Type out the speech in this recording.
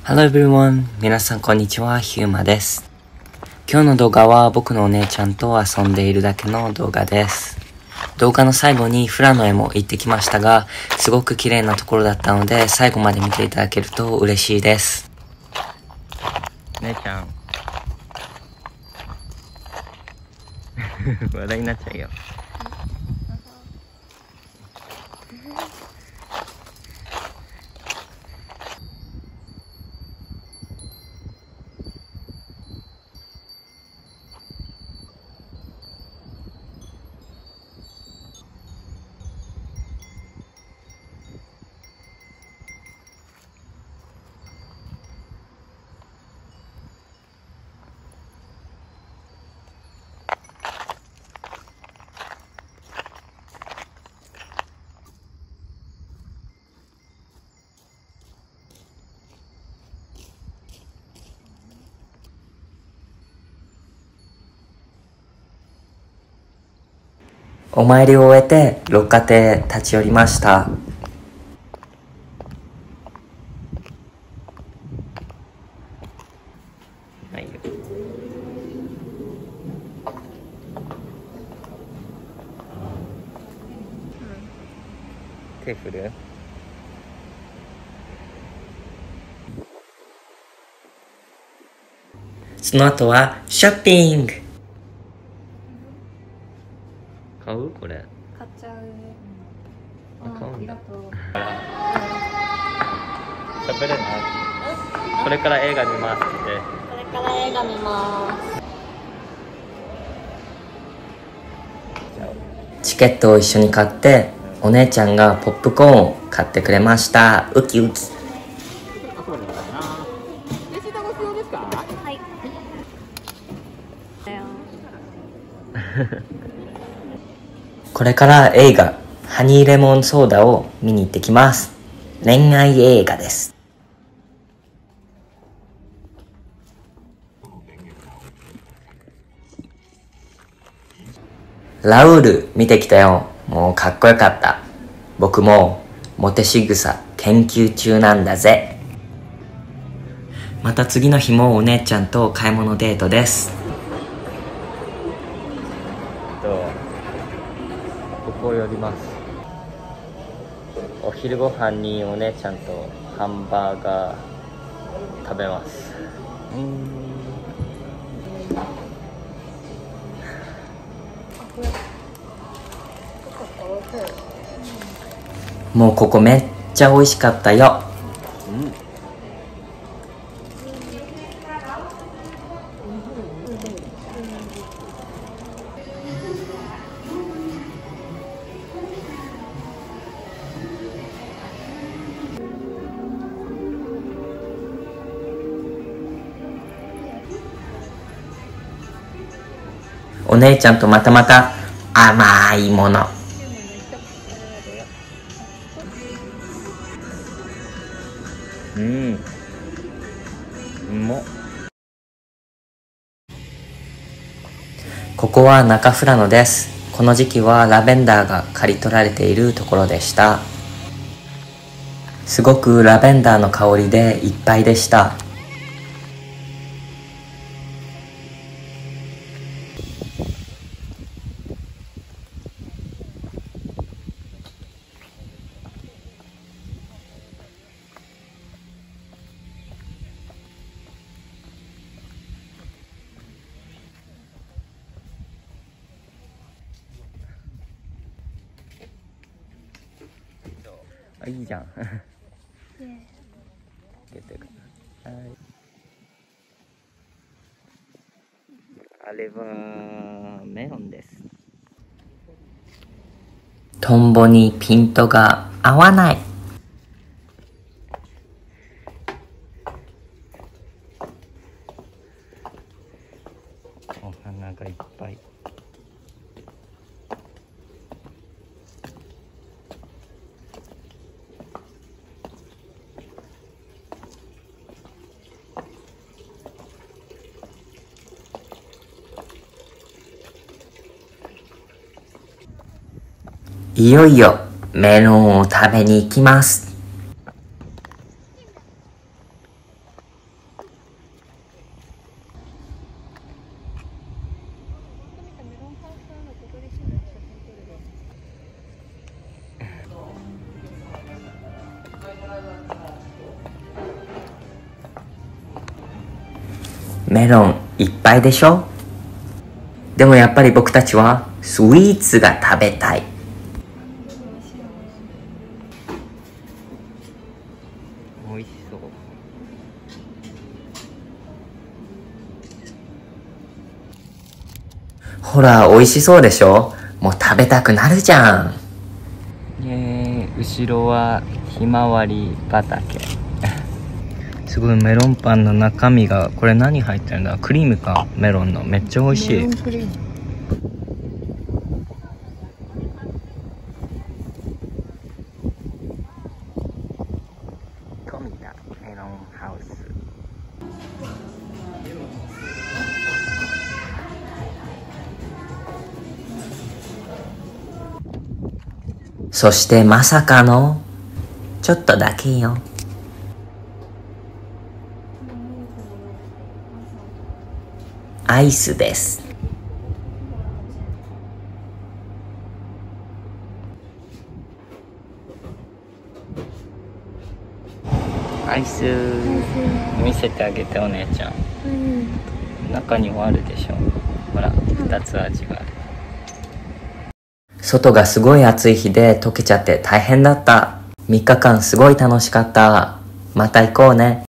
Hello everyone! 皆さんこんにちは、ヒューマです。今日の動画は僕のお姉ちゃんと遊んでいるだけの動画です。動画の最後に富良野へも行ってきましたが、すごく綺麗なところだったので、最後まで見ていただけると嬉しいです。姉ちゃん。話題になっちゃうよ。お参りを終えて六花亭へ立ち寄りました。はいよ。手振る？その後はショッピング。買う？これ買っちゃう。 買うんだ。 ありがとう。 喋れない？これから映画見ますって。 これから映画見ます。 チケットを一緒に買って、お姉ちゃんがポップコーンを買ってくれました。ウキウキ。 はい。 これから映画ハニーレモンソーダを見に行ってきます。恋愛映画です。ラウール見てきたよ。もうかっこよかった。僕もモテ仕草研究中なんだぜ。また次の日もお姉ちゃんと買い物デートです。ここを寄ります。お昼ご飯にお姉ちゃんとハンバーガー食べます。もうここめっちゃ美味しかったよ。お姉ちゃんとまた甘いもの。うまっ。ここは中富良野です。この時期はラベンダーが刈り取られているところでした。すごくラベンダーの香りでいっぱいでした。いいじゃん。はい。あれはメロンです。トンボにピントが合わない。お花がいっぱい。いよいよメロンを食べに行きます。 メロンいっぱいでしょ？でもやっぱり僕たちはスイーツが食べたい。美味しそう。ほら、美味しそうでしょ？もう食べたくなるじゃん。後ろはひまわり畑。すごいメロンパンの中身が、これ何入ってるんだ？クリームか、メロンの。めっちゃ美味しい。富田メロンハウス。そしてまさかの、ちょっとだけよ。アイスです。アイス見せてあげて、お姉ちゃん。中にもあるでしょ。ほら、2つ味がある。外がすごい暑い日で溶けちゃって大変だった。3日間すごい楽しかった。また行こうね。